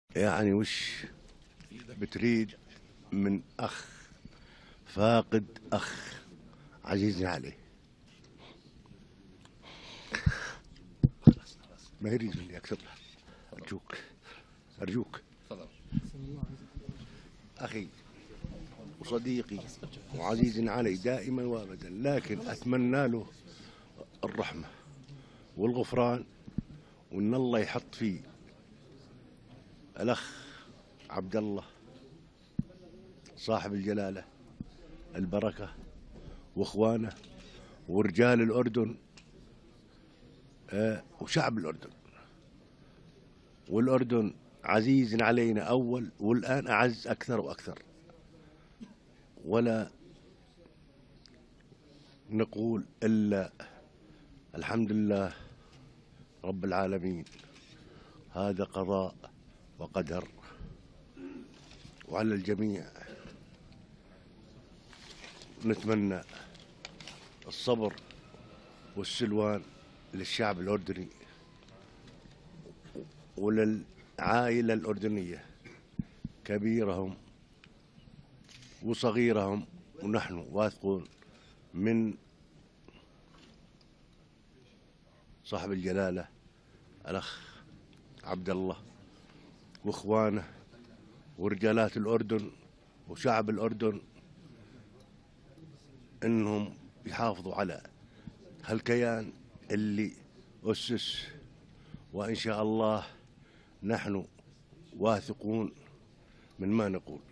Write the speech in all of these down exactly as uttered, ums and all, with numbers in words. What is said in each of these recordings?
يعني وش بتريد من أخ فاقد أخ عزيز عليه؟ ما يريد مني أكثر. أرجوك أرجوك أخي وصديقي وعزيز علي دائما وابدا، لكن أتمنى له الرحمة والغفران، وإن الله يحط فيه الأخ عبد الله صاحب الجلالة البركة وإخوانه ورجال الأردن آه وشعب الأردن. والأردن عزيز علينا أول والآن أعز أكثر وأكثر، ولا نقول إلا الحمد لله رب العالمين، هذا قضاء وقدر، وعلى الجميع نتمنى الصبر والسلوان للشعب الأردني وللعائلة الأردنية، كبيرهم وصغيرهم، ونحن واثقون من صاحب الجلالة الأخ عبد الله وإخوانه ورجالات الأردن وشعب الأردن، إنهم يحافظوا على هالكيان اللي أسس، وإن شاء الله نحن واثقون من ما نقول.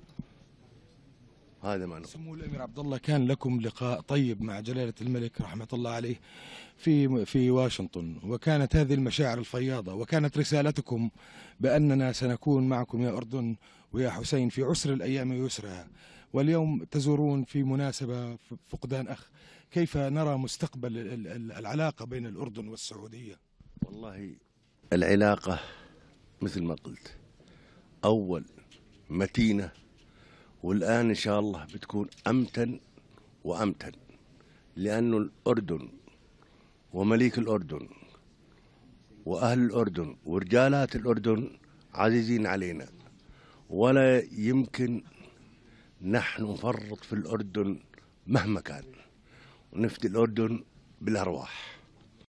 هذا ما نقول. سمو الأمير عبد الله، كان لكم لقاء طيب مع جلالة الملك رحمة الله عليه في في واشنطن، وكانت هذه المشاعر الفياضة، وكانت رسالتكم بأننا سنكون معكم يا أردن ويا حسين في عسر الأيام يسرها، واليوم تزورون في مناسبة فقدان أخ. كيف نرى مستقبل العلاقة بين الأردن والسعودية؟ والله العلاقة مثل ما قلت أول متينة، والآن إن شاء الله بتكون أمتن وأمتن، لأن الأردن ومليك الأردن وأهل الأردن ورجالات الأردن عزيزين علينا، ولا يمكن نحن نفرط في الأردن مهما كان، ونفدي الأردن بالأرواح.